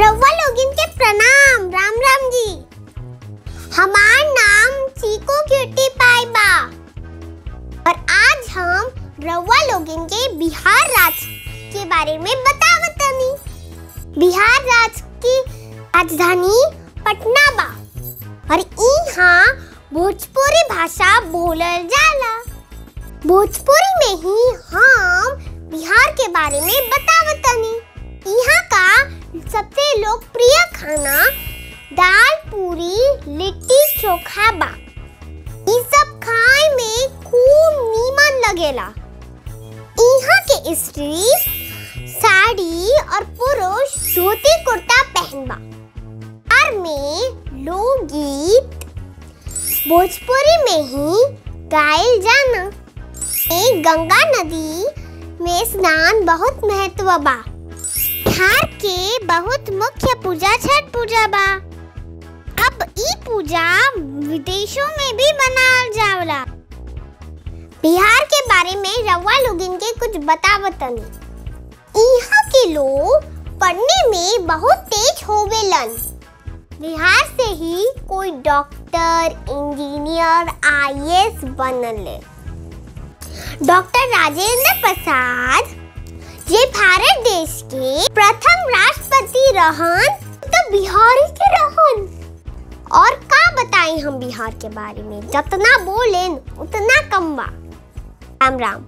रउआ लोगिन के प्रणाम। राम राम जी। हमार नाम चीकू क्यूटी पाई बा और आज हम रउआ लोगिन के बिहार राज्य के बारे में बतावतनी। बिहार राज्य की राजधानी पटना बा और यहाँ भोजपुरी भाषा बोलल जाला। भोजपुरी में ही हम बिहार के बारे में बतावतनी। यहाँ का सबसे लोकप्रिय खाना दाल पूरी लिट्टी चोखा बा। ये सब खाए में खूब नीमन लगेला। यहाँ के स्त्री साड़ी और पुरुष धोती कुर्ता पहनबा। बिहार में लोकगीत भोजपुरी में ही गायल जाना। गंगा नदी में स्नान बहुत महत्व बा। बिहार के बहुत मुख्य पूजा छठ पूजा बा। अब ई पूजा विदेशों में भी मनाल जाला। बिहार के बारे में रउआ लोगिन के कुछ बतावतनी। यहाँ के लोग पढ़ने में बहुत तेज होवेलन। बिहार से ही कोई डॉक्टर, इंजीनियर, आईएएस बनले। डॉक्टर राजेंद्र प्रसाद जे भारत देश के प्रथम राष्ट्रपति रहन तो बिहारी के रहन। और का बताएं हम बिहार के बारे में, जितना बोलें उतना कम बा। राम राम।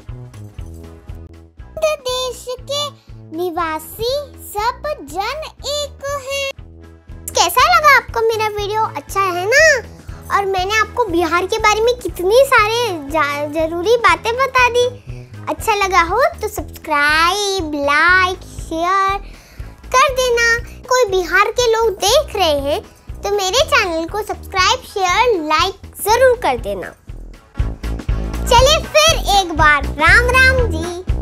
देश के निवासी सब जन एक हैं। कैसा लगा आपको मेरा वीडियो? अच्छा है ना? और मैंने आपको बिहार के बारे में कितनी सारे जरूरी बातें बता दी। अच्छा लगा हो तो सब्सक्राइब, लाइक, शेयर कर देना। कोई बिहार के लोग देख रहे हैं तो मेरे चैनल को सब्सक्राइब, शेयर, लाइक जरूर कर देना। चलिए फिर एक बार राम राम जी।